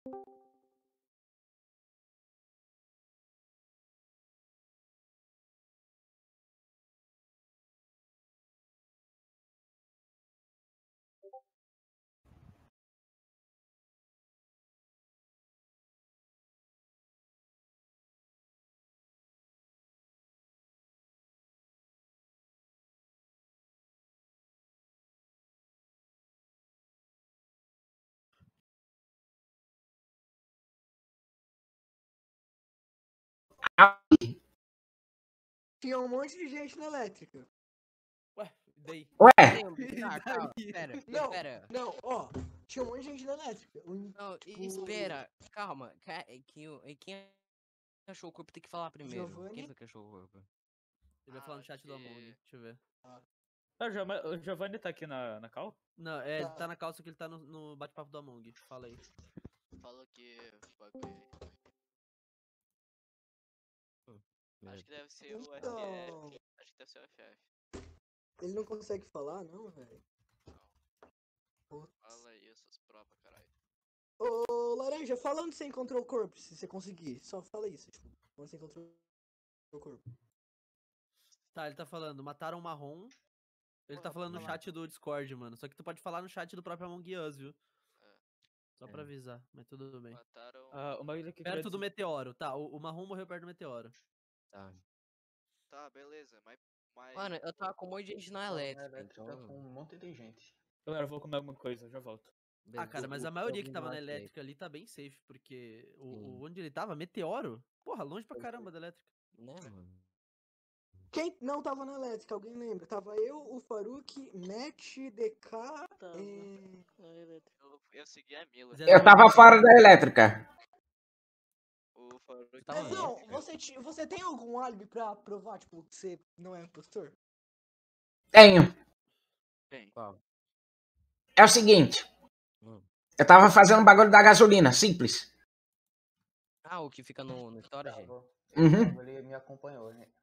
Tinha um monte de gente na elétrica. Ué, e daí? Ué, Calma, pera, Não, pera. não, ó. Tinha um monte de gente na elétrica. Não, espera, calma. Quem achou o corpo tem que falar primeiro. Giovanni? Quem foi que achou o corpo? Ele vai falar no chat do Among, deixa eu ver. O Giovanni tá aqui na call? Não, é, ele Tá. tá na calça que ele tá no bate-papo do Among. Fala aí. Falou que bagulho aí. Acho que deve ser o FF. Então, Acho que deve ser o FF. ele não consegue falar, não, velho? Fala aí essas provas, caralho. Ô, Laranja, fala onde você encontrou o corpo, se você conseguir. Só fala isso, tipo, onde você encontrou o corpo. Tá, ele tá falando, mataram o Marrom. Ele tá falando no chat do Discord, mano. Só que tu pode falar no chat do próprio Among Us, viu? Só pra avisar, mas tudo bem. Mataram. O Magno que Perto do meteoro, tá. O Marrom morreu perto do meteoro. Tá. Tá, beleza, mas. Mano, eu tava com um monte de gente na elétrica, Tá então... com um monte de gente. Galera, eu vou comer alguma coisa, já volto. Ah, cara, mas a maioria que tava na elétrica ali tá bem safe, porque onde ele tava, meteoro? Porra, longe pra caramba da elétrica. Né, mano? Quem não tava na elétrica, alguém lembra? Tava eu, o Faruk, Matt, DK, Eu segui a Mila. eu tava fora da elétrica. O Faruk. Tava Não, elétrica. você tem algum álibi pra provar, tipo, que você não é impostor? Tenho. Bem. Qual? É o seguinte. Hum. Eu tava fazendo um bagulho da gasolina, simples. Ah, o que fica no storage? Uhum. Ele me acompanhou, né?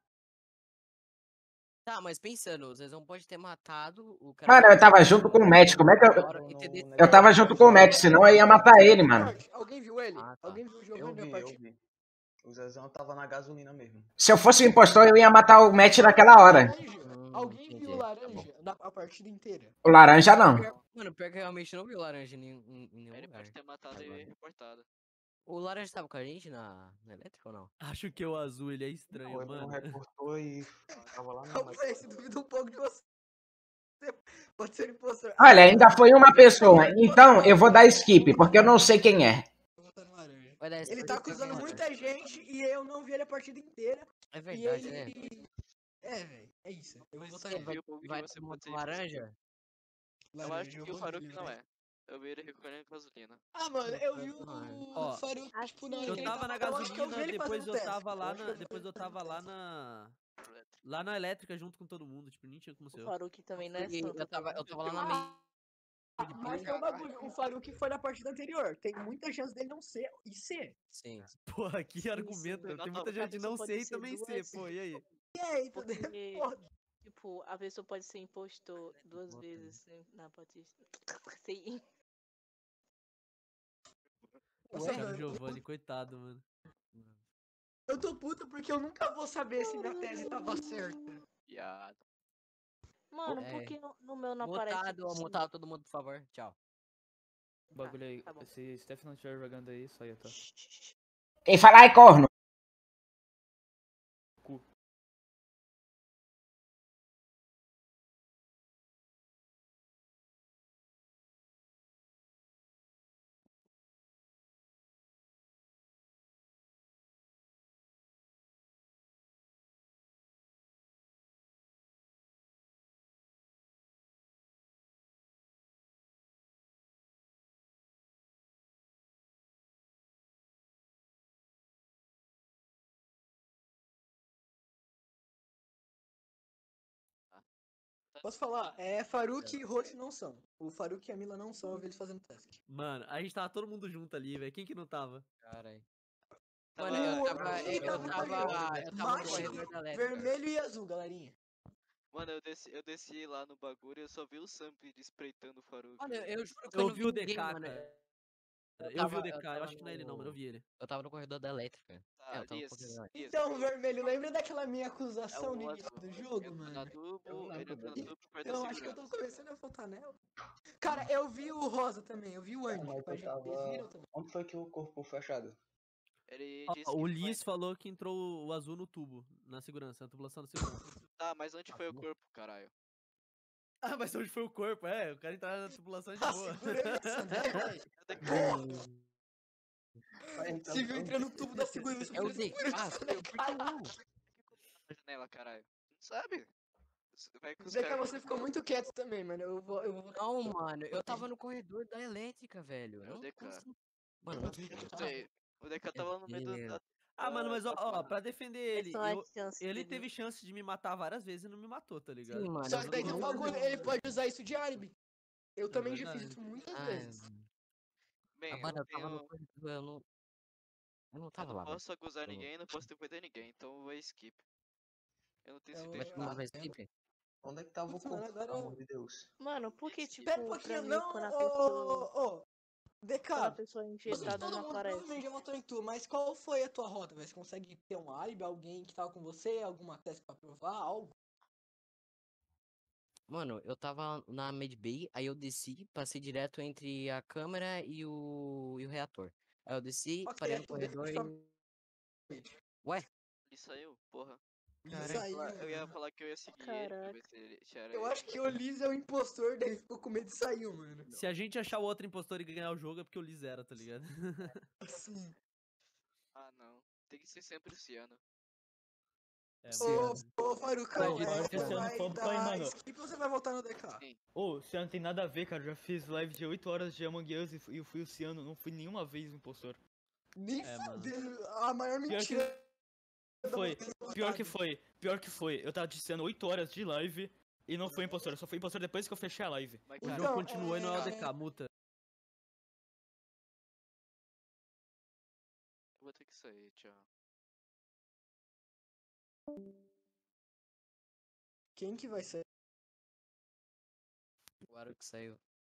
Tá, mas pensando, vocês não podem ter matado o cara. Mano, eu tava junto com o Matt, como é que eu tava junto com o Matt, senão eu ia matar ele, mano. Alguém viu ele? Ah, tá. Alguém viu o Giovanni na Eu parte? vi. O Zezão tava na gasolina mesmo. Se eu fosse o impostor, eu ia matar o Matt naquela hora. Alguém viu o entendi. laranja a partida inteira? O laranja não. Mano, pior que eu realmente não vi o laranja em nenhum Ele lugar. pode ter matado e reportado. O laranja tava com a gente na elétrica ou não? Acho que o azul, ele é estranho, Não, ele não mano. reportou e tava lá Calma, velho, você duvida um pouco de você. Pode ser impostor. Olha, ainda foi uma pessoa. Então, eu vou dar skip, porque eu não sei quem é. Vai dar Ele tá acusando muita gente e eu não vi ele a partida inteira. É verdade, né? É, velho, é isso. Eu vou Mas votar você nele. viu que Vai você tomar pode ser laranja? Eu acho que o Faruk não é. Eu vi ele recolhendo gasolina. Ah, mano, eu vi o Ó, Faruk, tipo, na hora Eu que ele tava na eu acho que eu vi gasolina, ele depois fazendo eu teste. tava lá acho que na. eu vi Depois ele eu tava lá fazendo na. Lá na elétrica junto com todo mundo, tipo, nem tinha como ser. O Faruk também não é E santo. eu tava lá na teste. meio. Mas tem um bagulho, o Faruk foi na partida anterior. Tem muita chance dele não ser e ser. Sim. Porra, que Sim, argumento. sim. Tem muita A gente de pessoa não pode ser e ser também ser, duas- pô, e aí? E aí, Porque, Porra, tipo, a pessoa pode ser impostor duas vezes na partida. Sim. Puxaram o Giovanni, coitado, mano. eu tô puto porque eu nunca vou saber se minha tese tava certa. Piada. Mano, É. por que no meu não aparece? Mutado todo mundo, por favor. Tchau. O bagulho aí. Tá bom. Se Steph não estiver jogando aí, só ia, tá? Quem falar é corno. Posso falar? É, Faruk e Roxo não são. O Faruk e a Mila não são, eu vi eles fazendo teste. Mano, a gente tava todo mundo junto ali, velho. Quem que não tava? Caralho. Tava- Mano, eu tava tava no Macho, corredor da elétrica. vermelho e azul, galerinha. Mano, eu desci lá no bagulho e eu só vi o Samp espreitando o Faruk. Mano, eu juro que Eu não vi o ninguém, DK, mano. cara. Eu vi o DK, eu acho que não é ele não, mas eu vi ele. Eu tava no corredor da elétrica. Tá, Eu tava no Liz, corredor da elétrica. Liz, Então, Liz, Vermelho, lembra daquela minha é acusação no o início do azul. jogo, Entra na mano? tubo, Eu ele lembro entra na dele. tubo perto da Eu acho que eu tô segurança. começando a faltar nela. Cara, eu vi o Rosa também, eu vi o Andy. Mas eu Mas vocês viram tava. também? Onde foi que o corpo foi achado? Ele Ó, disse o que foi... Liz falou que entrou o azul no tubo, na segurança, na tubulação da segurança. Tá, mas onde foi o Azul? corpo, caralho? Ah, mas onde foi o corpo? É, o cara entrar na tubulação de A boa. segurança, né, velho? Cadê que Mas então, Você viu entrando no tubo da segurança. É o eu falei, DK, "Segurança, por né, que cara?" não? na janela, caralho? Não sabe? Vai que os Zé, que caras... você ficou muito quieto também, mano. Eu vou. Não, mano, eu tava no corredor da elétrica, velho. É o Não, DK. como assim? Mano, não tem Não sei. O DK tava no meio Deus. Ah, mano, mas ó, da- pra defender Quais ele, são as chances ele dele? teve chance de me matar várias vezes e não me matou, tá ligado? Sim, mano. Só que daí tem um bagulho, ele pode usar isso de álibi. Eu É também já fiz verdade. isso muitas Ah, vezes. Bem, mano, eu eu tava no tenho... corredor, eu não Eu tava não lá, velho. posso acusar Eu- ninguém, não posso defender ninguém, então eu vou skip. Eu não tenho Eu- certeza Mas de tu não nada. vai skip? Onde é que tava o Putz, mano, corpo? agora Pelo eu- amor de Deus. Mano, porque, Espera um tipo, pra pouquinho, mim, não, quando a pessoa. ô, DK. Quando a pessoa é Você, injetada todo não mundo aparece. provavelmente já votou em tu, mas qual foi a tua rota, velho? Você consegue ter um álibi, alguém que tava com você, alguma tese pra provar, algo? Mano, eu tava na Medbay, aí eu desci, passei direto entre a câmera e o reator. Aí eu desci, Ok, parei é no tu corredor e... definitivamente. Ué? Ele saiu, porra. Isso Caralho. aí, Eu ia mano. falar que eu ia seguir ele pra ver Caraca. se era Eu ele. acho que o Liz é o impostor, daí ficou com medo e saiu, mano. Se a gente achar o outro impostor e ganhar o jogo é porque o Liz era, tá ligado? Assim. Ah, não. Tem que ser sempre Luciano. É, Ô, Farucão, Ô, pior que esse você ano vai foi bom, hein, dar mano? skip ou você vai voltar no DK? Sim. Ô, Ciano não tem nada a ver, cara. Eu já fiz live de 8 horas de Among Us e eu fui o Ciano. Não fui nenhuma vez o impostor. Nem mano. fudendo. A maior Pior que mentira. da foi. humanidade. Pior que foi. Eu tava de Ciano 8 horas de live e não fui impostor. Eu só fui impostor depois que eu fechei a live. Mas, O cara, jogo continuou e não é o DK, multa. eu vou ter que sair, tchau. Quem que vai ser? O Aro que saiu.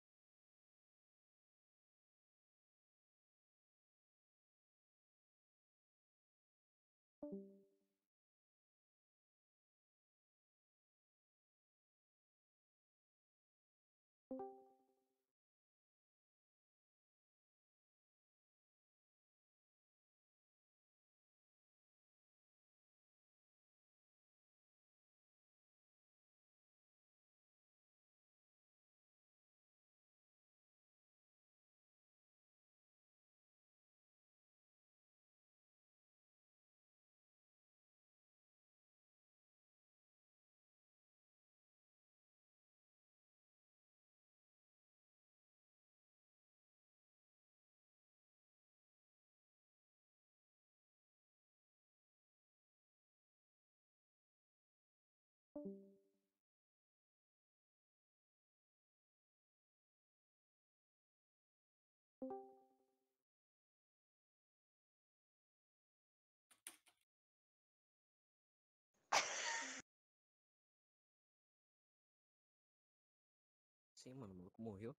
Sim, mano, o maluco morreu.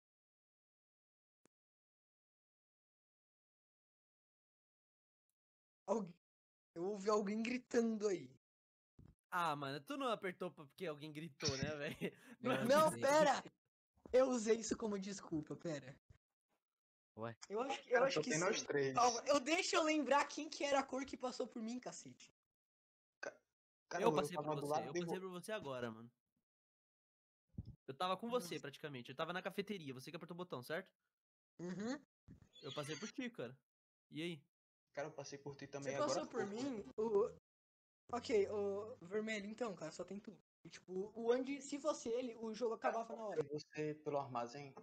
Eu ouvi alguém gritando aí. Ah, mano, tu não apertou porque alguém gritou, né, velho? Meu Não, Deus. pera! Eu usei isso como desculpa, pera. Ué? Eu acho Só que tem nós sim. três. Calma, deixa eu lembrar quem que era a cor que passou por mim, cacete. Cara, Eu passei por tava do você, lado eu de passei por você agora, mano. Eu tava com você, praticamente. Eu tava na cafeteria, você que apertou o botão, certo? Uhum. Eu passei por ti, cara. E aí? Cara, eu passei por ti Você também passou agora. por mim, Ok, o vermelho então, cara, só tem tu. E, tipo, o Andy, se fosse ele, o jogo acabava na hora. Você pelo armazém.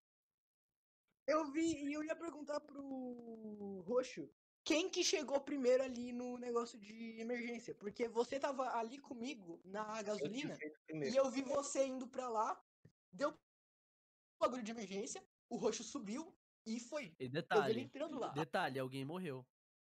Eu vi e eu ia perguntar pro Roxo quem que chegou primeiro ali no negócio de emergência. Porque você tava ali comigo na Eu tinha gasolina feito e primeiro. eu vi você indo pra lá, deu bagulho de emergência, o Roxo subiu e foi. E Eu vi ele detalhe, entrando lá. detalhe, alguém morreu.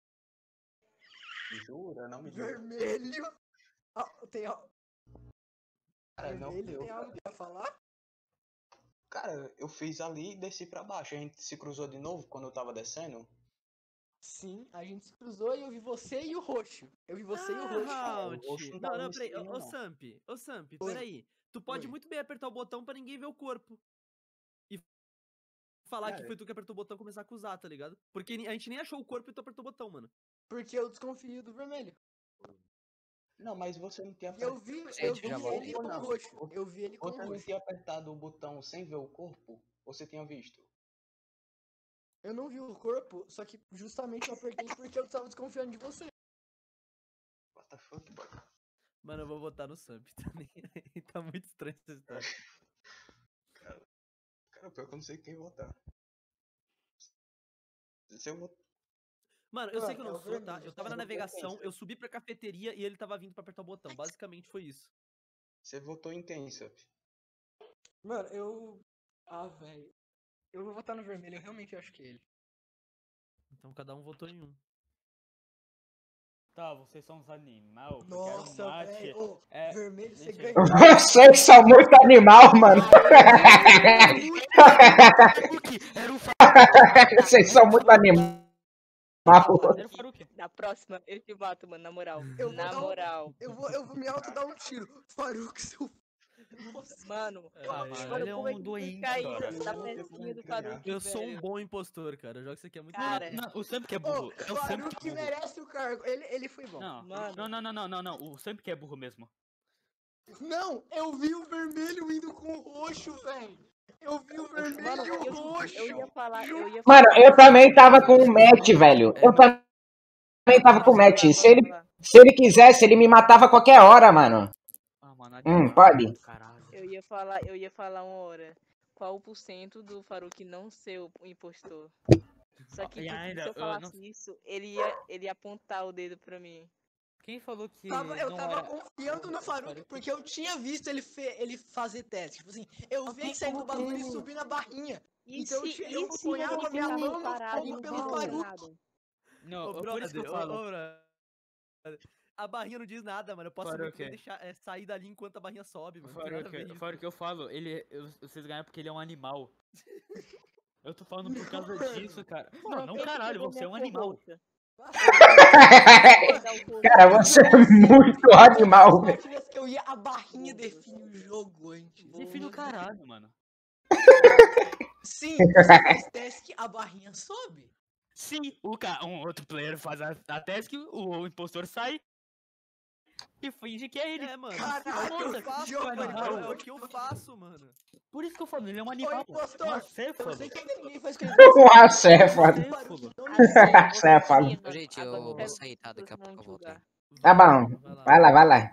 Jura? Não me diga. Vermelho. Tem, Cara, não vermelho eu, tem cara. algo pra falar? Cara, eu fiz ali e desci pra baixo. A gente se cruzou de novo quando eu tava descendo. Sim, a gente se cruzou e eu vi você e o roxo. Eu vi você e o roxo. Halt. o roxo não Não, tava não, me peraí. seguindo, Ô, não. Samp. Ô, Samp, Oi. peraí. Tu pode Oi. muito bem apertar o botão pra ninguém ver o corpo. E falar que Cara, foi tu que apertou o botão e começar a acusar, tá ligado? Porque a gente nem achou o corpo e tu apertou o botão, mano. Porque eu desconfio do vermelho. Não, mas você não tinha E eu apertado. vi Gente, já voltei. ele com o roxo. Eu vi ele com o Você não roxo. tinha apertado o botão sem ver o corpo? Você tinha visto? Eu não vi o corpo, só que justamente eu apertei porque eu tava desconfiando de você. What the fuck, boy? Mano, eu vou votar no Samp. Tá, tá muito estranho essa história. Cara, pior que eu não sei quem votar. Se eu votar. Mano, eu sei que eu Mano, não é o sou, tá? vermelho, Eu tava na cara. navegação, eu subi pra cafeteria e ele tava vindo pra apertar o botão. Basicamente foi isso. Você votou em quem, Sup? Mano, eu. Ah, velho. Eu vou votar no vermelho, eu realmente acho que é ele. Então cada um votou em um. Tá, vocês são uns animal. Nossa, eu quero um velho. mate. Ô, É, vermelho, você deixa eu- ganhou. Vocês são muito animal, mano. Era o Vocês são muito animal. Era o Faruk. Na próxima, eu te bato, mano, na moral. Eu vou Na dar um- moral. Eu vou me auto dar um tiro. Faruk, seu. Nossa. Mano, Mano, mano, ele é como é um que doente, fica aí? cara. Tá Eu vou ter pertinho do ganhar. Faruk, Eu sou um velho. bom impostor, cara. Eu jogo isso aqui há muito Cara, tempo. Não, o Samp que é Ô, burro. É o Samp Faruk que é burro. merece o cargo. Ele foi bom. Não, Mano. não. O Samp que é burro mesmo. Não, eu vi o vermelho indo com o roxo, velho. Eu vi o vermelho Mano, e o roxo. eu ia falar. Mano, eu também tava com o Matt, velho. Eu também tava com o Matt. Se ele quisesse, ele me matava a qualquer hora, mano. Ah, mano, Pode. Caralho. Eu ia falar uma hora. Qual o porcento do Faruk não ser o impostor? Só que E tipo, ainda, se eu eu falasse isso, ele ia apontar o dedo pra mim. Quem falou que Eu não tava era... confiando no Faruk porque eu tinha visto ele fazer teste. Tipo assim, eu vi ele saindo do bagulho e subir na barrinha. Então eu apoiava minha mão no fogo pelo Faruk. Não, Ô, por isso que eu falo. brother. A barrinha não diz nada, mano. Eu posso Faruk. muito bem deixar, sair dali enquanto a barrinha sobe, mano. Não tem nada a ver isso. Fora o que eu falo, vocês ganham porque ele é um animal. Eu tô falando por causa disso, cara. Não, caralho, você é um animal. Cara, você é muito animal, velho. Que eu ia, a barrinha define o jogo antes. Define o caralho, mano. Sim, você faz teste que a barrinha sobe. Sim, um outro player faz a task, o impostor sai e finge que é ele. É, mano. Caralho, É o que eu faço, jogo mano. animal. É o que eu faço, mano. Por isso que eu falo, ele é um animal. impostor, Um Eu acéfalo. sei que ainda ninguém foi escolhido. Um acéfalo. Acéfalo. Gente, eu vou sair, tá? Daqui a pouco eu volto aí. Tá bom. Vai lá, vai lá.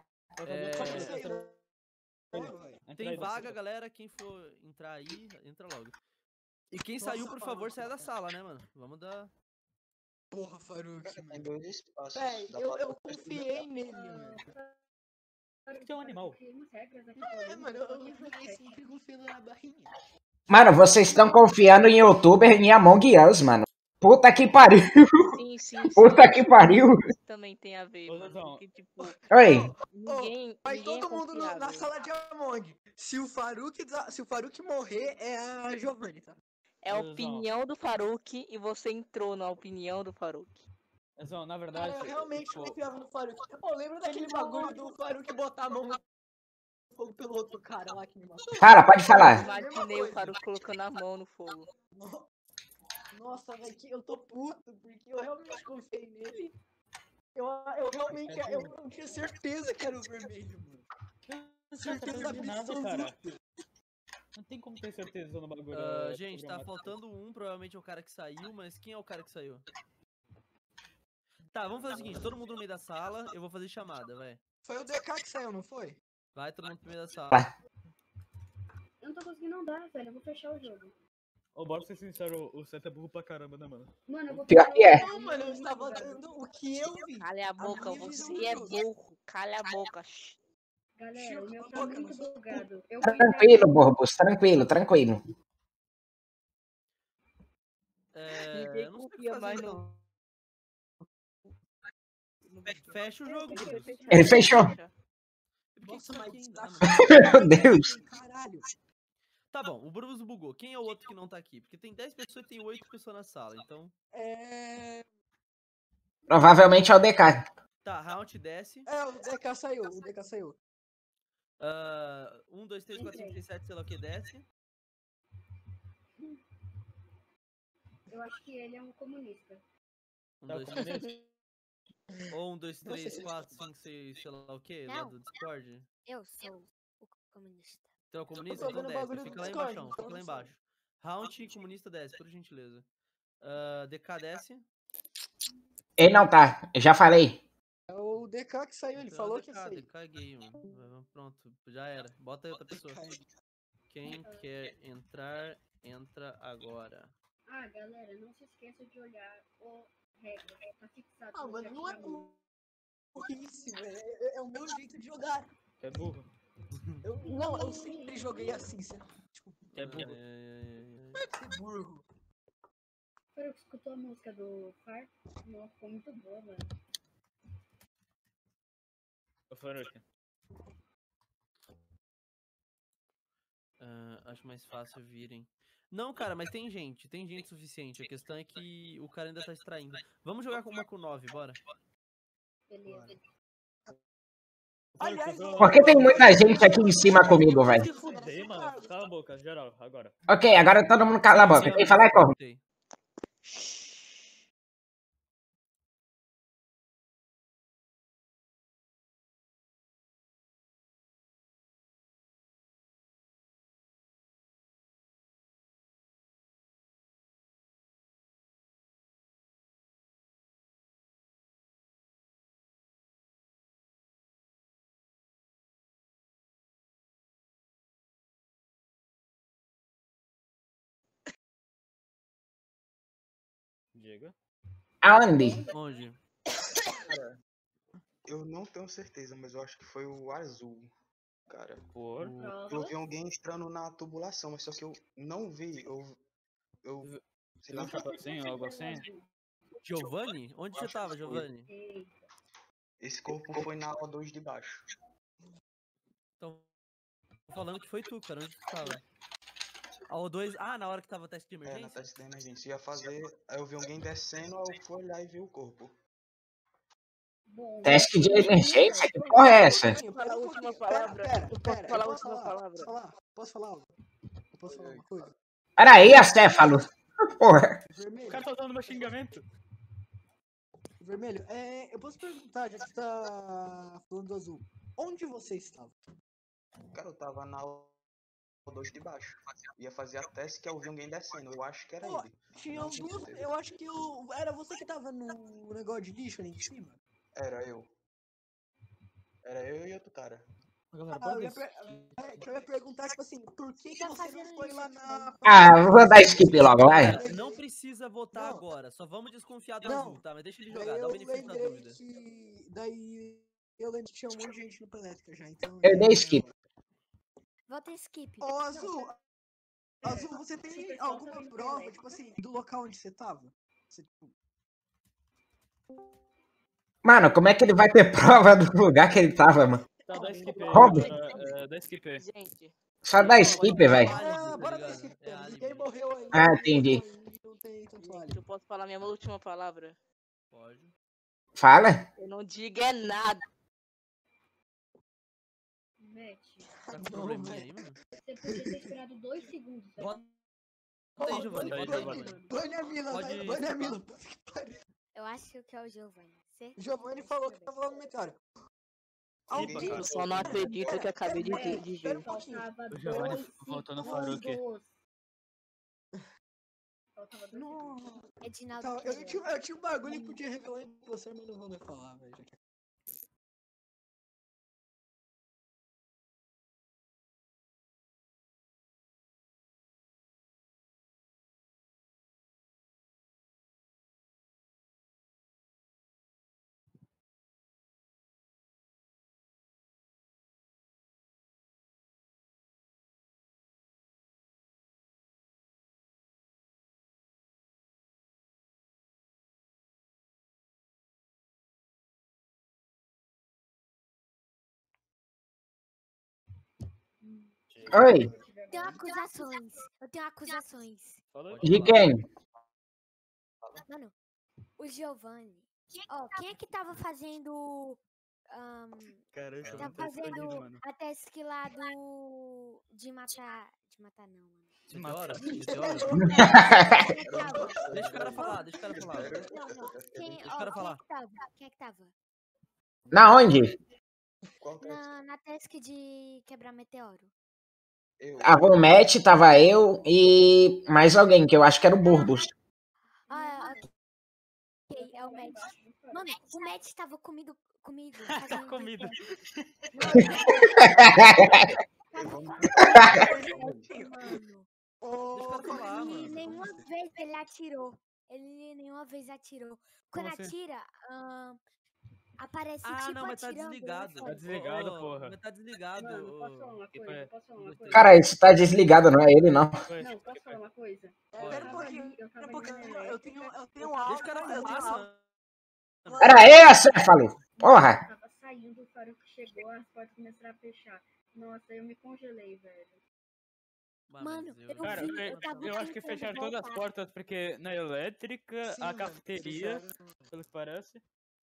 Tem vaga, galera. Quem for entrar aí, entra logo. E quem saiu, por favor, saia da sala, né, mano? Vamos dar... Porra, Faruk. Tem 2 espaços. Véi, Dá eu pra- confiei nele, mano. Você é um animal. É, mano, eu sempre confio na barrinha. Mano, vocês estão confiando em youtuber e em Among Us, mano. Puta que pariu. Sim. Puta que pariu. Isso também tem a ver, Ô, mano. Zezão. Porque, tipo, Oi. ninguém. Vai ninguém todo é mundo na confiável. sala de Among. Se o Faruk morrer, é a Giovanni, tá? É a Zezão. opinião do Faruk e você entrou na opinião do Faruk. Então, na Cara, verdade, eu realmente tipo, confiava no Faruk. Pô, lembra daquele bagulho do Faruk botar a mão no fogo pelo outro cara lá que me matou? Fala, pode falar. Imaginei o Faruk colocando a mão no fogo. Nossa, velho, eu tô puto, porque eu realmente confiei nele. Eu realmente, eu não tinha certeza que era o vermelho, mano. não Certeza de nada, cara. absoluta. Não tem como ter certeza no bagulho. gente, tá programático. faltando um, provavelmente é o cara que saiu, mas quem é o cara que saiu? Tá, vamos fazer o seguinte, todo mundo no meio da sala, eu vou fazer chamada, vai. Foi o DK que saiu, não foi? Vai todo mundo no meio da sala. Eu não tô conseguindo andar, velho. Eu vou fechar o jogo. Ô, bora ser sincero, o Seth é burro pra caramba, né, mano? Mano, eu vou Pior fechar que é. o jogo. Não, mano, eu estava dando o que eu vi. Calha a boca, minha visão você do é jogo. burro. Calha a boca. Shh. Galera, o meu tá Boca, muito não sou- bugado. Eu vou Tranquilo, Borbos, tranquilo, tranquilo. Ninguém Eu não sei o que confia fazer, mais então. no. Fecha o jogo, Deixa eu Bruno. fechar, Ele fechou. deixa. Por que Nossa, que tá mas aqui ainda, tá mano? Meu Deus. Caralho. Tá bom, o Brus bugou. Quem é o outro que não tá aqui? Porque tem 10 pessoas e tem 8 pessoas na sala, então... Provavelmente é o DK. Tá, Round desce. O DK saiu. 1, 2, 3, 4, 5, 6, 7, sei lá o que, desce. Eu acho que ele é um comunista. 1, 2, 3. Ou 1, 2, 3, 4, 5, 6, sei lá o que, lá do Discord. Eu sou o comunista. Então é o comunista? Então desce, fica lá embaixo, fica lá embaixo. Round comunista desce, por gentileza. DK desce. Ele não tá, eu já falei. É o DK que saiu, ele Então, falou DK, que ia sair. DK é gay, mano. Pronto, já era. Bota aí outra pessoa. Quem quer entrar, entra agora. Ah, galera, não se esqueça de olhar o regra. Tá fixado. Ah, mano, não é burrice, velho. É o meu jeito de jogar. É burro. Eu sempre joguei assim, tipo, É burro. não é ser burro. Você escutou a música do Far? Não, ficou muito boa, mano. Ô, Faruque. Acho mais fácil virem. Não, cara, mas tem gente suficiente. A questão é que o cara ainda tá extraindo. Vamos jogar com uma com 9, bora? Beleza. Aliás, Porque tem muita gente aqui em cima comigo, velho. Se fuder, mano. Cala a boca, geral, agora. Ok, agora todo mundo cala a boca. Quem falar é como? Diga. Aonde? Onde? Cara, eu não tenho certeza, mas eu acho que foi o azul. Cara, Por? eu vi alguém entrando na tubulação, mas só que eu não vi. Você viu um chapacinho, algo assim? Giovanni? Onde você tava, Giovanni? Esse corpo foi na O2 de baixo. Então, tô falando que foi tu, cara. Onde tu tava? A O2. Ah, na hora que tava o teste de Na emergência? teste de emergência. Ia fazer. Aí eu vi alguém descendo, aí eu fui olhar e vi o corpo. Teste de emergência? Que porra é essa? Fala a última palavra. Pera, Fala a última palavra. Posso falar algo? Eu posso falar uma coisa? Peraí, acéfalo. Porra. Vermelho. O cara tá dando meu xingamento. Vermelho, eu posso perguntar, já que você tá falando do azul, onde você estava? Cara, eu tava na O2 de baixo. Ia fazer a teste que eu vi alguém descendo. Eu acho que era ele. Tinha Não tenho duas. certeza. Eu acho que era você que tava no negócio de lixo ali em cima. Era eu. Era eu e outro cara. Eu ia perguntar, tipo assim, por que você não foi lá na... Vou dar skip logo, vai. Não precisa votar agora, só vamos desconfiar do azul, tá? Mas deixa ele jogar, dá o benefício da dúvida. Daí eu lembro que tinha um monte de gente no Pelétrica já, então... Eu dei skip. Vota skip. Ô, Azul, você tem alguma prova, tipo assim, do local onde você tava? Mano, como é que ele vai ter prova do lugar que ele tava, mano? Tá, dá skip aí. Rob? Dá skip aí. Gente. Só dá skip, velho. Bora dar skip, ninguém morreu aí. Entendi. Não tem tanto Eu posso falar minha última palavra? Pode. Fala. Eu não digo é nada. Matt. Tá com probleminha aí, mano? Você podia ter esperado 2 segundos. Bota aí, Giovanni. Bane a Mila, Pode- bane a Mila. Eu acho que é o Giovanni. Giovanni falou que tava lá no meteoro. Eu só não acredito que eu acabei de ver. O Giovanni voltou no Faruque. Edinaldo. Tá, eu tinha um bagulho que podia revelar em você, mas não vou nem falar, velho. Oi. tenho acusações. Eu tenho acusações. De quem? Mano, o Giovanni. Ó, quem é que tava fazendo. Cara, eu Tava tô escondido, fazendo mano. a task lá do. De matar. De matar não, mano. Meteoro? De- Meteoro? Tava. Deixa o cara falar, deixa o cara falar. Não. Quem, Deixa o cara falar. Quem é que tava? Na onde? Na task de quebrar meteoro. Tava o Matt, tava eu e mais alguém, que eu acho que era o Burbus. Ok, é o Matt. Mano, o Matt tava comigo. Tá comido. Mano. Deixa o cara falar, E mano. nenhuma vez ele atirou. Ele nenhuma vez atirou. Quando Como assim? atira, aparece Ah, tipo não, mas tá atirando. desligado. Tá desligado, Ô, porra. Mas tá desligado. Mano, posso falar uma coisa? Posso falar uma coisa? Cara, esse tá desligado, não é ele, não. Não, posso falar uma coisa? Pera um pouquinho, Eu tava um pouquinho. ali na Eu tenho Deixa áudio. o cara falar, mano. Era eu, acéfalo! Porra! Eu tava saindo, o Faruk chegou, as portas começaram a fechar. Nossa, eu me congelei, velho. Mano, Cara, eu acho que fecharam todas as portas, porque na elétrica, a cafeteria, pelo que parece.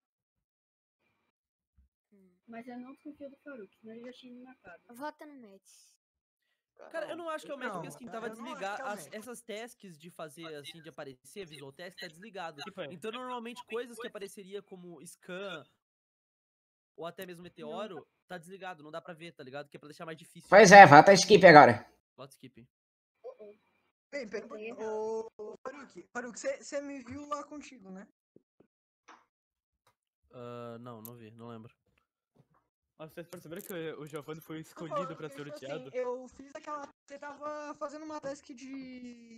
Mas eu não desconfio do Faruk, senão ele já tinha me matado. Vota no Matt. Cara, eu não acho que é o Matt, porque Não, assim, tava eu não acho desligado. que é o Matt. Essas tasks de fazer, assim, de aparecer, visual test, tá desligado. Que foi? Então, normalmente, coisas que apareceria como scan ou até mesmo meteoro, tá desligado, não dá pra ver, tá ligado? Que é pra deixar mais difícil. Pois é, vota skip agora. Bota skip. Bem, pera um pouquinho. Ô, Faruk, você me viu lá contigo, né? Não vi, não lembro. Mas vocês perceberam que o Giovanni foi escolhido pra ser luteado? Assim, eu fiz aquela... Você tava fazendo uma task de...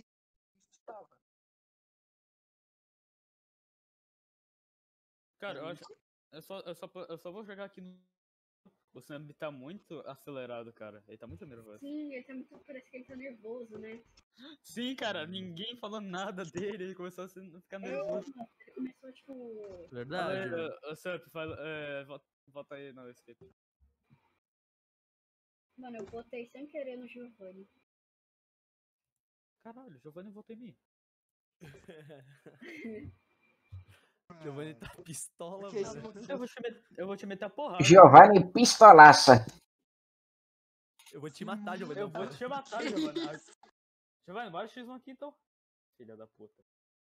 Cara, eu acho. Eu só vou jogar aqui no. O Sam tá muito acelerado, cara. Ele tá muito nervoso. Sim, ele tá muito. Parece que ele tá nervoso, né? Sim, cara, ninguém falou nada dele, ele começou a ficar nervoso. Ele começou, tipo. Verdade, mano. O Sam, volta aí no escape. Mano, eu botei sem querer no Giovanni. Caralho, Giovanni votou em mim. Giovanni tá pistola, Que mano. Eu vou te meter a porrada. Giovanni pistolaça. Eu vou te matar, Giovanni. Eu vou te matar, Giovanni. Giovanni, bora X1 aqui então. Filha da puta.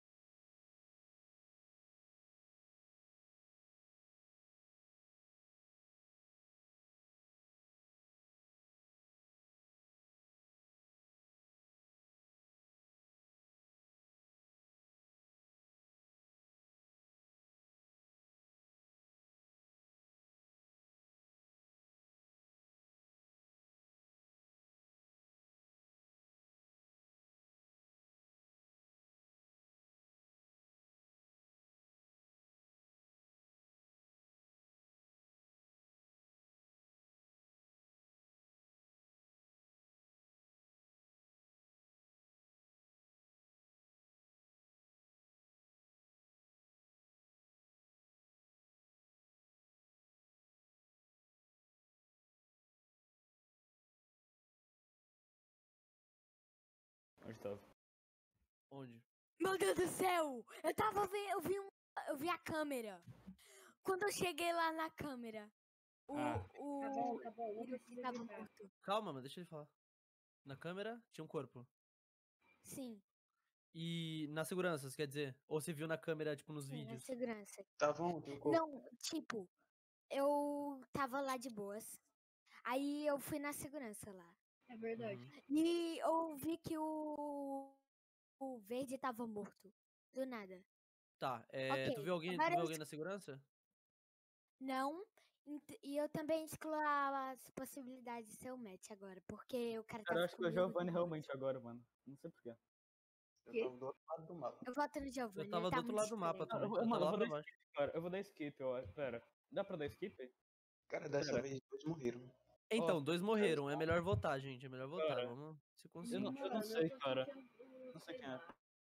Onde tava? Onde? Meu Deus do céu! Eu vi a câmera. Quando eu cheguei lá na câmera, Tá bom, não ele precisa tava gritar. morto. Calma, mano, deixa ele falar. Na câmera tinha um corpo. Sim, E na segurança, quer dizer? Ou você viu na câmera, tipo, nos sim, na vídeos? segurança. Tava ontem o corpo. Não, tipo, eu tava lá de boas. Aí eu fui na segurança lá. É verdade. E eu vi que o verde tava morto. Do nada. Tá, Ok, tu viu alguém na segurança? Não. E eu também excluo as possibilidades de ser o match agora. Porque o cara Cara, tava eu acho que é o comigo. Giovanni realmente agora, mano. Não sei porquê. Eu tava do outro lado do mapa. Eu voto no Giovanni. Eu tava ele do tá outro muito lado do mapa estranho. também. Eu Mano, tava eu lá vou pra dar baixo. skip, cara. Eu vou dar skip, eu acho. Pera. Dá pra dar skip? Cara, dessa Pera. vez dois morreram. Então, 2 morreram. É melhor votar, gente. É melhor votar. Cara, Vamos se Eu concentrar. não sei, cara. Não sei quem é.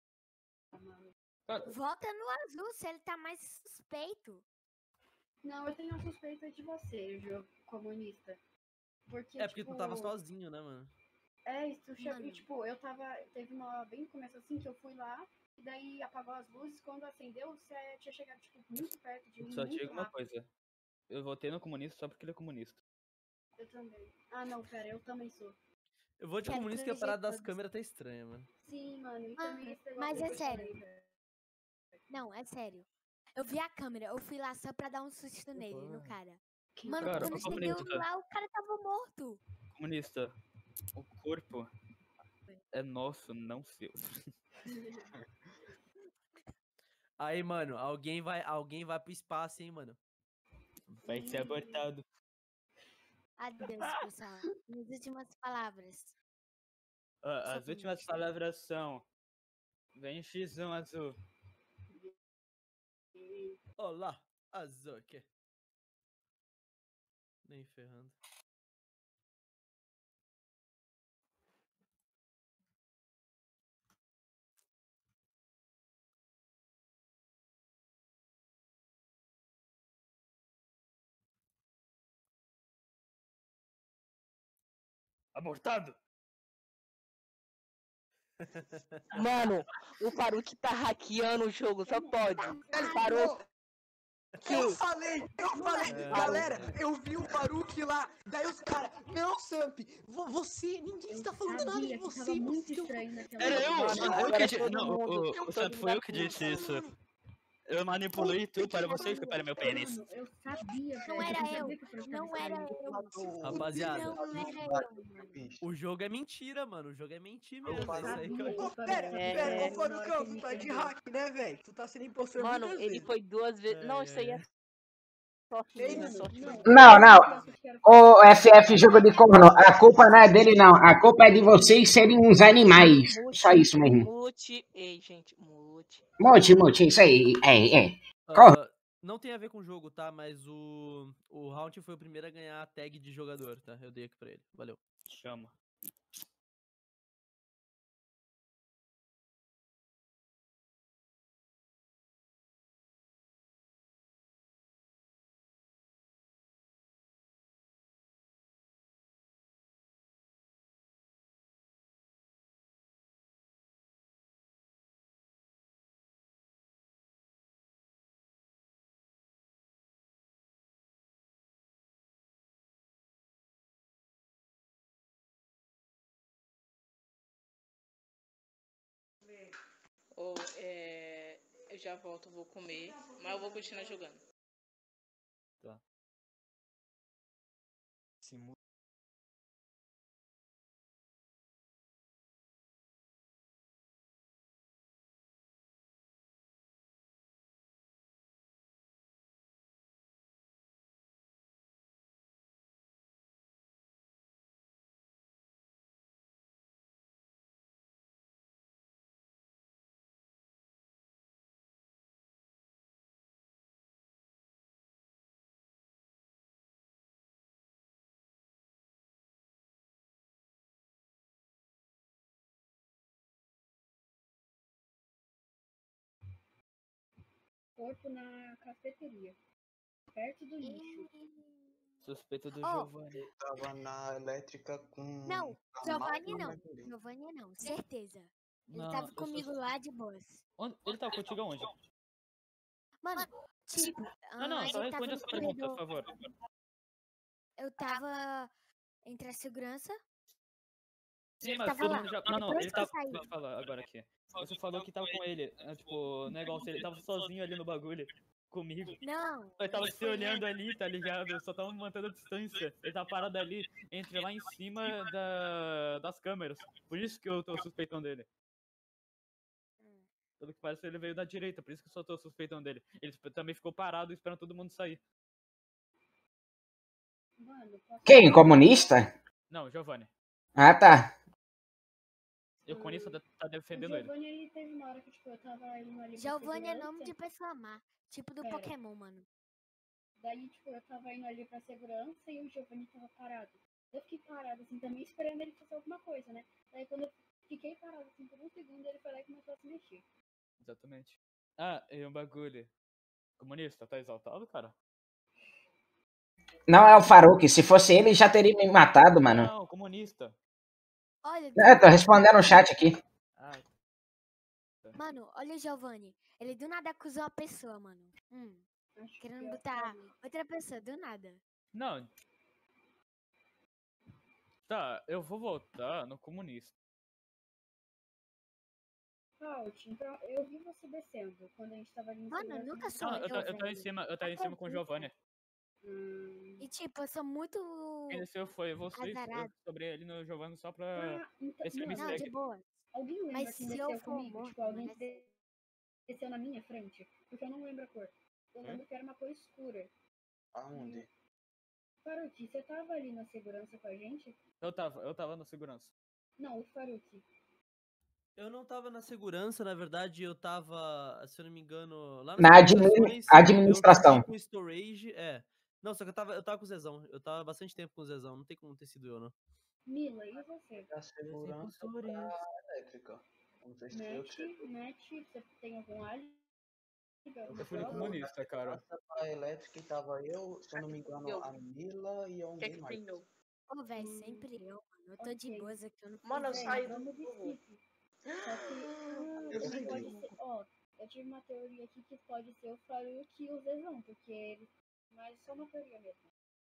Cara, Vota no azul se ele tá mais suspeito. Não, eu tenho uma suspeita de você, Gio, comunista. Porque, É porque tipo, tu tava sozinho, né, mano? É, isso, e, tipo, eu tava. Teve uma bem no começo assim que eu fui lá, e daí apagou as luzes. Quando acendeu, você tinha chegado, tipo, muito perto de mim. Só muito digo uma rápido. coisa. Eu votei no comunista só porque ele é comunista. Eu também. Ah, não, pera, eu também sou. Eu vou de Quero comunista que a proteger parada das todos. câmeras tá estranha, mano. Sim, mano, e também esse negócio Mas que é eu sério. falei, velho. Não, é sério. Eu vi a câmera, eu fui lá só pra dar um susto nele, no cara. Mano, Cara, quando eu ô, cheguei comunista. lá, o cara tava morto. Comunista, o corpo é nosso, não seu. Aí, mano, alguém vai pro espaço, hein, mano. Vai ser abortado. Adeus, pessoal. Minhas últimas palavras. As últimas palavras são: vem X1 azul. Olá, Azoke. Nem ferrando. Abortado! Mano, o Faruk tá hackeando o jogo, só pode. Parou. Eu falei, galera, eu vi o Faruk lá, daí os caras, não, Samp, você, ninguém está falando nada de você. Tava muito estranho naquela Era eu! hora. Mano, eu que Era disse. todo Não, mundo, o Santo foi eu que disse isso. Eu manipulei tu para você chupar meu pênis. Mano, eu sabia, Não velho. era eu. sabia que o Faruk Não tava era estranho. eu. Rapaziada, Não era eu, mano. o jogo é mentira, mano. O jogo é mentir mesmo. É isso aí que sabia. eu... Ô, pera, ô Farucão, tu tá de hack, né, velho? Tu tá sendo impostor Mano, muitas ele vezes. foi 2 vezes. Não, isso aí é sorte minha, sorte minha. Não. Ô, FF jogo de corno, a culpa não é dele, não. A culpa é de vocês serem uns animais. Só isso mesmo. Mute, ei, gente, mute. Mute, isso aí. Não tem a ver com o jogo, tá? Mas o Haunting foi o primeiro a ganhar a tag de jogador, tá? Eu dei aqui pra ele. Valeu. Chama. Eu já volto, vou comer, mas eu vou continuar jogando. Tá. Corpo na cafeteria. Perto do lixo. Suspeito do Oh. Giovanni. Eu tava na elétrica com. Não, a Giovanni máquina não. Maguire. Giovanni não, certeza. Ele Não, tava eu comigo lá de boas. Ele tava contigo aonde? Mano, tipo, Não, a só gente tava responde no essa pergunta, por corredor. favor. Eu tava entre a segurança. Sim, mas tava todo lá. mundo já. Não, Depois ele que eu tava. saí. Deixa eu falar agora aqui. Você falou que tava com ele. Tipo, negócio, ele tava sozinho ali no bagulho. Comigo. Não. Ele tava ele se foi olhando antes. ali, tá ligado? Eu só tava mantendo a distância. Ele tava parado ali, entre lá em cima das câmeras. Por isso que eu tô suspeitando dele. Pelo que parece, ele veio da direita, por isso que eu só tô suspeitando dele. Ele também ficou parado esperando todo mundo sair. Mano, posso... Quem? Comunista? Não, Giovanni. Ah, tá. E o comunista tá defendendo O ele. Giovanni, ele teve uma hora que, tipo, eu tava indo ali pra Giovanni é segurança. nome de pessoa má. Tipo do Pera. Pokémon, mano. Daí, tipo, eu tava indo ali pra segurança e o Giovanni tava parado. Eu fiquei parado, assim, também esperando ele fazer alguma coisa, né? Daí, quando eu fiquei parado, assim, por um segundo, ele foi lá e começou a se mexer. Exatamente. Ah, e um bagulho. Comunista, tá exaltado, cara? Não é o Faruk. Se fosse ele, já teria me matado, mano. Não, comunista. Olha, Tô respondendo o chat aqui. Ah, Mano, olha o Giovanni. Ele do nada acusou a pessoa, mano. Querendo botar outra pessoa, do nada. não. Tá, eu vou votar no comunista. Halt, então eu vi você descendo quando a gente tava ali no Mano, segurança. nunca sou Não, eu, eu tô em cima, eu tô em cima com o Giovanni. E tipo, eu sou muito Quem desceu foi você, eu azarado. sobrei ali no Giovanni só pra Então, ver se ele me Não, de segue. boa. Alguém lembra Mas quem se eu desceu for comigo? morto, Tipo, alguém mano, que desceu na minha frente? Porque eu não lembro a cor. Eu Hã? lembro que era uma cor escura. Aonde? Faruque, você tava ali na segurança com a gente? Eu tava na segurança. Não, o Faruque. Eu não tava na segurança, na verdade, eu tava, se eu não me engano, lá Na nas comunicações. administração. Eu fiquei com o storage, Não, só que eu tava com o Zezão. Eu tava bastante tempo com o Zezão, não tem como ter sido eu, não. Mila, e você? Da segurança pra elétrica. Não sei se foi eu que Matt, você tem algum alho? Eu fui no comunista, cara. A elétrica tava eu, se eu não me engano, a Mila e alguém mais. Ô, velho, sempre eu, mano. Eu tô de boas aqui, eu não fiz Mano, eu nada. saí Vamos de skip. Só que Eu também sei. pode ser. Ó, eu tive uma teoria aqui que pode ser o Faruque e o Zezão, porque eles. Mas só uma teoria mesmo.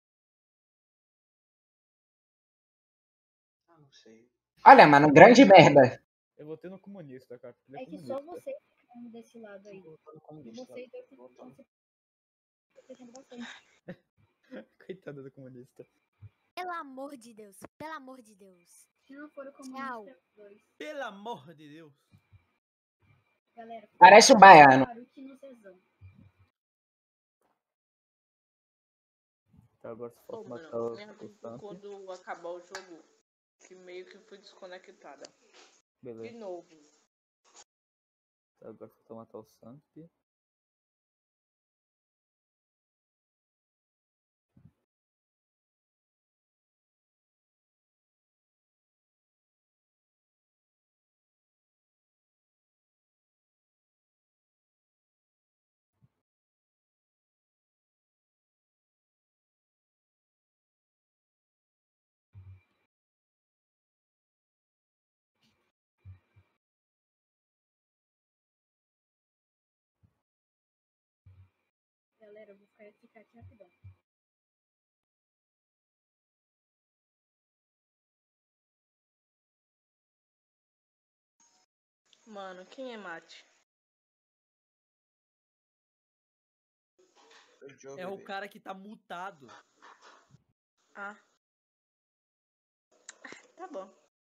Ah, não sei. Olha, mano, grande merda. Eu votei no comunista, cara. Ele É que comunista. só você ficando desse lado aí. E vocês dois estão se protegendo bastante. Coitada do comunista. Pelo amor de Deus, pelo amor de Deus. Se não for o Tchau. comunista, dois. Pelo amor de Deus. Galera, Parece um baiano. Faruque no Zezão. Tá, agora só Pô, falta matar mano, o minha dúvida Santos. quando acabar o jogo, que meio que fui desconectada. De Beleza. novo. Tá, agora só falta matar o Santos. Galera, eu vou ficar aqui rapidão. Mano, quem é Mate? É o cara que tá mutado. Ah. Tá bom.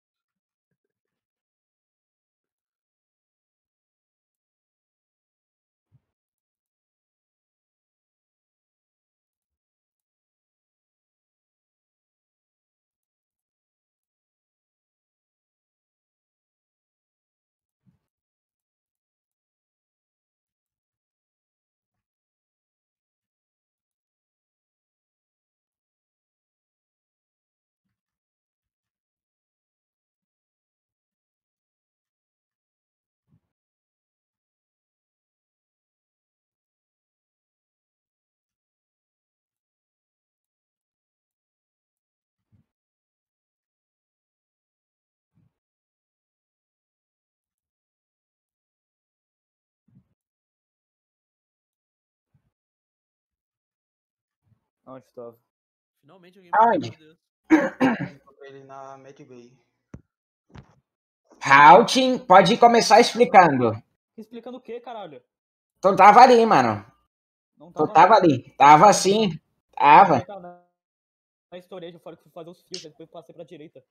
Onde tava? Finalmente alguém Aonde? meu Deus. Ele na Mad Bay. Halting, pode começar explicando. Explicando o que, caralho? Tu tava ali, mano. Não Tu tava. tava ali. Tava sim. Tava. Eu tava na storage, eu falei que fui fazer os fios, aí depois passei pra direita.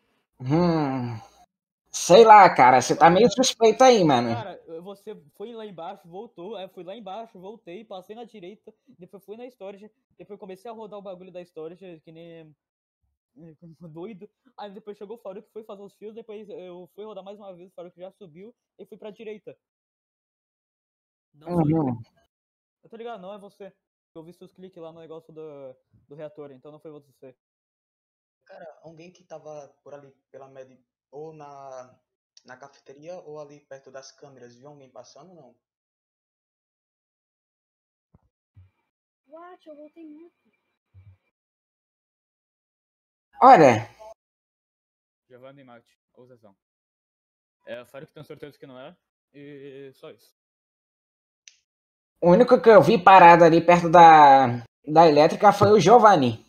Sei lá, cara. Você tá meio suspeito aí, mano. Cara, você foi lá embaixo, voltou, aí eu fui lá embaixo, voltei, passei na direita, depois fui na storage, depois comecei a rodar o bagulho da storage, que nem doido. Aí depois chegou o Faruque, foi fazer os fios, depois eu fui rodar mais uma vez, o Faruque já subiu, e fui pra direita. Não sou eu. Eu tô ligado, não é você. Eu vi seus cliques lá no negócio do reator, então não foi você. Cara, alguém que tava por ali pela Mad ou na cafeteria ou ali perto das câmeras, viu alguém passando ou não? What? Eu voltei muito. Olha, Giovanni e Mate, ou Zezão. É, o Faruk tem certeza que não é, e só isso. O único que eu vi parado ali perto da elétrica foi o Giovanni.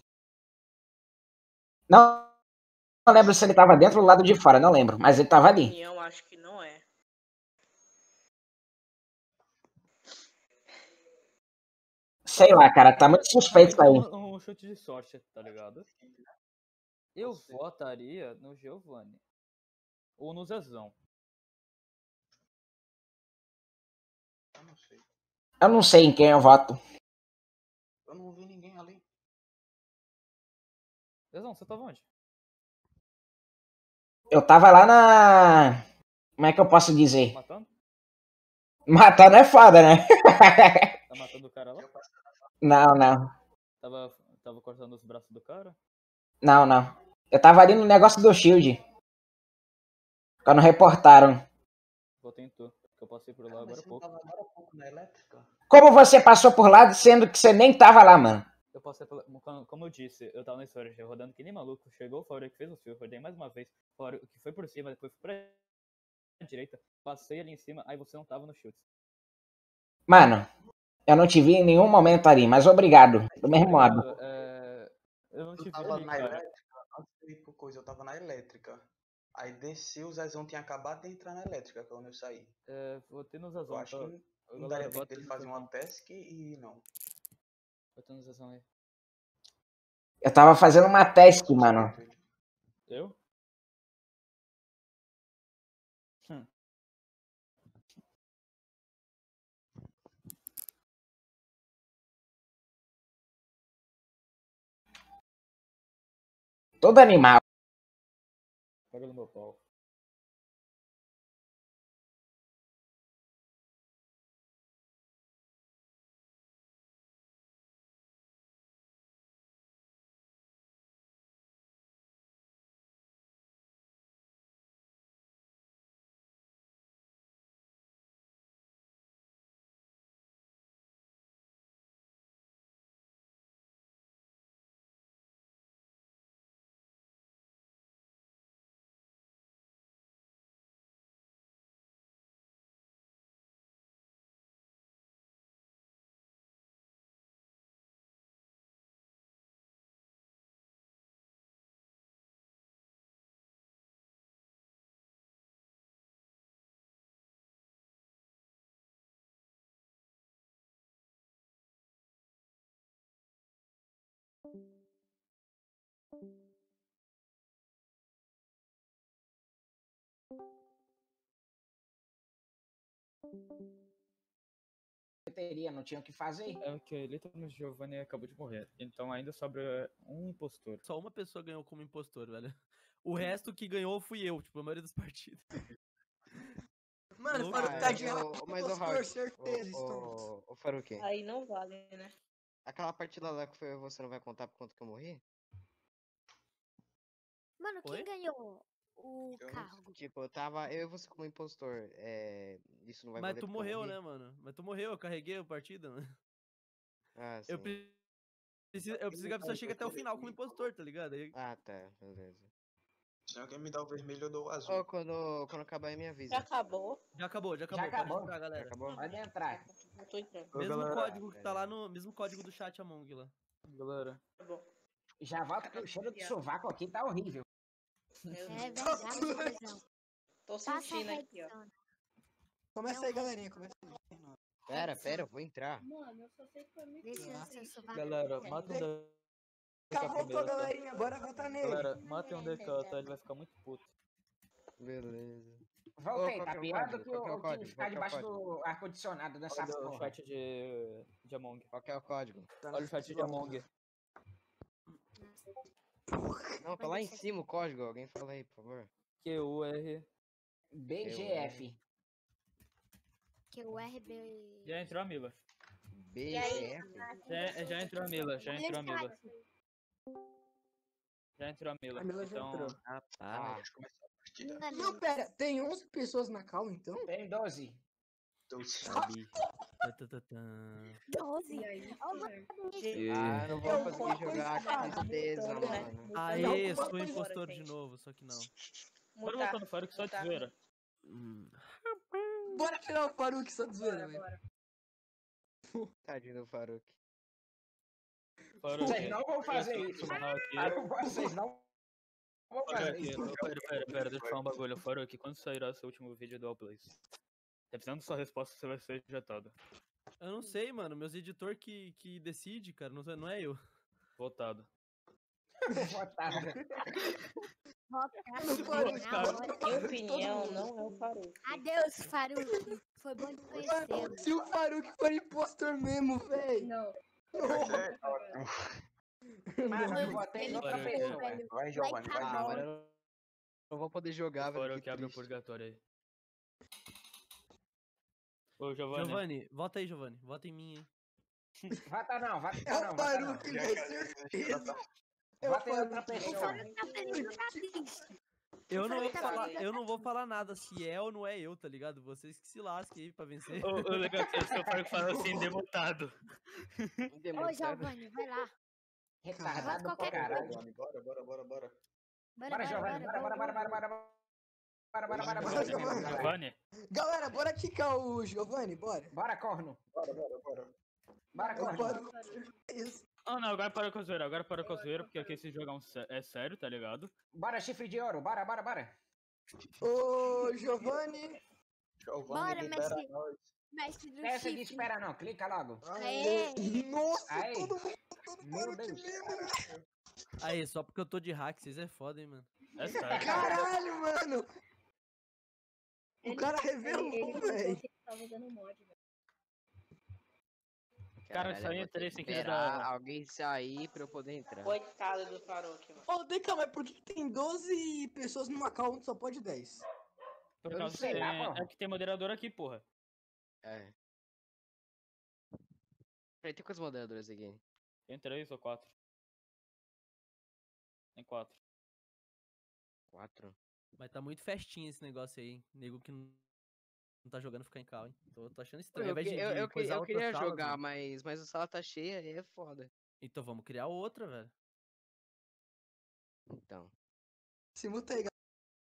Não lembro se ele tava dentro ou do lado de fora, não lembro, mas ele tava ali. Eu acho que não é. Sei lá, cara, tá muito suspeito isso aí. Um chute de sorte, tá ligado? Eu votaria no Giovanni. Ou no Zezão. Eu não sei. Eu não sei em quem eu voto. Eu não vi ninguém ali. Zezão, você tava onde? Eu tava lá na... Como é que eu posso dizer? Matando? Matando é foda, né? Tá matando o cara lá? Não. Tava cortando os braços do cara? Não. Eu tava ali no negócio do Shield. Quando reportaram. Votei em tu, que eu passei por lá agora há pouco. Tava agora há pouco na elétrica. Como você passou por lá, sendo que você nem tava lá, mano? Eu passei pela... Como eu disse, eu tava na história rodando que nem maluco. Chegou o Faruk que fez o fio, rodei mais uma vez. Faruk que foi por cima, depois fui pra direita. Passei ali em cima, aí você não tava no chute. Mano, eu não te vi em nenhum momento ali, mas obrigado. Do mesmo modo. Eu não te vi tava ali, na cara. elétrica, antes de ir pro coisa, eu tava na elétrica. Aí desci, o Zezão tinha acabado de entrar na elétrica quando eu saí. Votei no Zezão. Eu acho que não daria tempo dele fazer uma task e não. Votei no Zezão aí. Eu tava fazendo uma task, mano. Eu? Todo animal. Pega no meu pau. Não tinha o que fazer. É que literalmente o Giovanni acabou de morrer. Então ainda sobra um impostor. Só uma pessoa ganhou como impostor, velho. O resto que ganhou fui eu, tipo, a maioria das partidas. Mano, Louco, Faruk tá de Mas o impostor, Howard, certeza, Stones. o Faruk, Aí não vale, né? aquela partida lá que foi você não vai contar por quanto que eu morri? Mano, quem Oi? ganhou o cargo? Tipo, eu e você como impostor, isso não vai Mas valer tu porque eu morreu, morri? né, mano? Mas tu morreu, eu carreguei a partida, mano. Ah, sim. Eu preciso que a pessoa chegue até o final como impostor, tá ligado? Aí... Ah, tá, beleza. Se alguém me dá o vermelho, eu dou o azul. Quando acabar, me avisa. Já acabou? Já acabou. Já Pode acabou. entrar, galera. Acabou? Pode entrar. Eu tô entrando. Mesmo galera. código que tá lá no... Mesmo código do chat Among lá. Galera. Tá bom. Já volto que o cheiro de sovaco aqui tá horrível. É verdade, Zezão. Tô Passa a sentindo aqui, ó. redição. Começa aí, galerinha. Começa aí. Pera, eu vou entrar. Mano, eu só sei que foi muito Deixa bom. eu ser sovaco. Galera, mata um DK Acabou, primeiro, tá? galerinha. Bora votar nele. Galera, matem um DK, tá? Ele vai ficar muito puto. Beleza. Voltei, Qual tá que é o pior do código? que Qual que é o o que código? ficar Qual que é o debaixo código? do ar-condicionado nessa Olha o porra. chat de Among. Qual que é o código? Olha o chat de Among. Não, tá lá em cima o código. Alguém fala aí, por favor. QUR. BGF. QRB. Já entrou a Mila. BGF? Já entrou a Mila, já entrou a Mila. Já entrou a Mila. A Mila já Então, entrou. Ah, tá. Deixa eu começar a partida. Não, pera. Tem 11 pessoas na call, então? Tem 12. Tu sabe. 12. E aí, Ah, não vou conseguir jogar com certeza, mano. Aê, sou impostor de novo, só que não. Bora voltar no Faruk só de zoeira. Bora tirar o Faruk só de zoeira, velho. Tadinho do Faruk. Vocês não vão fazer isso. Vocês não vão fazer isso. Pera, deixa eu falar um bagulho. Faruk, quando sairá seu último vídeo do All Plays? Dependendo da sua resposta, você vai ser ejetado. Eu não sei, mano. Meus editor que decide, cara. Não é eu. Votado. Votado. Minha opinião, não é o Faruk. Adeus, Faruk. Foi bom te conhecer. Se o Faruk for impostor mesmo, velho. Não. Mano, eu votei em outra pessoa. Vai, Giovanni, vai. Agora eu não vou poder jogar, velho. Faruk, abre o purgatório aí. Ô, Giovanni. Giovanni, vota aí, Giovanni. Vota em mim, hein. Vota não, vota É não. o Faruk, velho, certeza. Vota em outra pessoa. Eu não vou falar nada se é ou não é eu, tá ligado? Vocês que se lasquem aí pra vencer. O legal é que o Faruk fala assim, demotado. Ô, Giovanni, vai lá. Retardado pra caralho. Bora. Bora, Giovanni. Bora. Giovanni? Galera, bora quicar o Giovanni, bora. Bora, corno. Bora, corno. Isso. Ah, não, agora para com a zoeira. Porque aqui esse jogo é sério, tá ligado? Bora, chifre de ouro. Bora. Ô, Giovanni. Bora, mestre do Essa de chifre. espera não, clica logo. Aê. Nossa, Aí. todo mundo Meu Deus. Aí, só porque eu tô de hack, vocês é foda, hein, mano. É sério. Caralho, mano. O cara revelou, velho. Tava usando mod, velho. Cara, Caralho, só eu vou entrei ter sem que querer esperar dar... alguém sair pra eu poder entrar. Coitado do Faruk, mano. Ô, Deca, mas por que tem 12 pessoas numa call onde só pode 10? Por Eu causa sei que lá, porra. é que tem moderador aqui, porra. É. Peraí, tem quantos moderadores aqui? Tem 3 ou 4. Tem 4. 4? Mas tá muito festinha esse negócio aí, hein? Nego que não tá jogando ficar em cal, hein? Tô achando estranho. Ao invés de coisar Eu queria outras salas, jogar, mano. mas a sala tá cheia e é foda. Então vamos criar outra, velho. Então. Se muta aí, galera.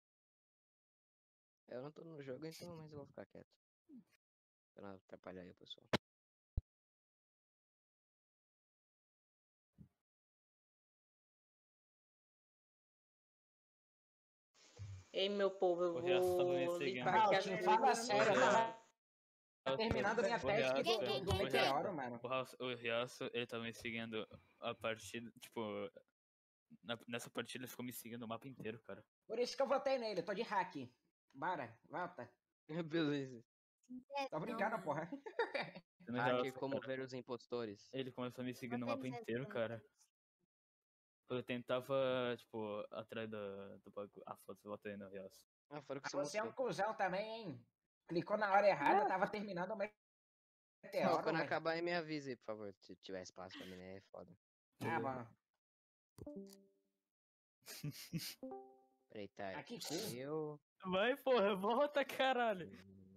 Eu não tô no jogo, então, mas eu vou ficar quieto. Pra não atrapalhar aí o pessoal. Ei, meu povo, eu O Riacho tá me vou seguindo. limpar aqui as Valtinho, fala coisas. sério, Tá? tá terminando minha teste do meteoro, mano. O Riacho, ele tá me seguindo a partida, tipo... Nessa partida ele ficou me seguindo o mapa inteiro, cara. Por isso que eu votei nele, eu tô de hack. Bora, volta. Beleza. Tô brincando, porra. No Hack Riacho, como cara, ver os impostores. ele começou a me seguir no Bota mapa em inteiro, zero, cara. Eu tentava, tipo, atrás do bagulho. Ah, foda-se, eu botei no Riacho. Ah, foram que Você é um mostrou. cuzão também, hein? Clicou na hora errada, tava terminando o Não, meteoro, quando velho. acabar aí me avise, por favor. Se tiver espaço pra mim, né? É foda. Ah, bom. Peraí, tá. Ah, que cu. Eu. Vai, porra, volta, caralho.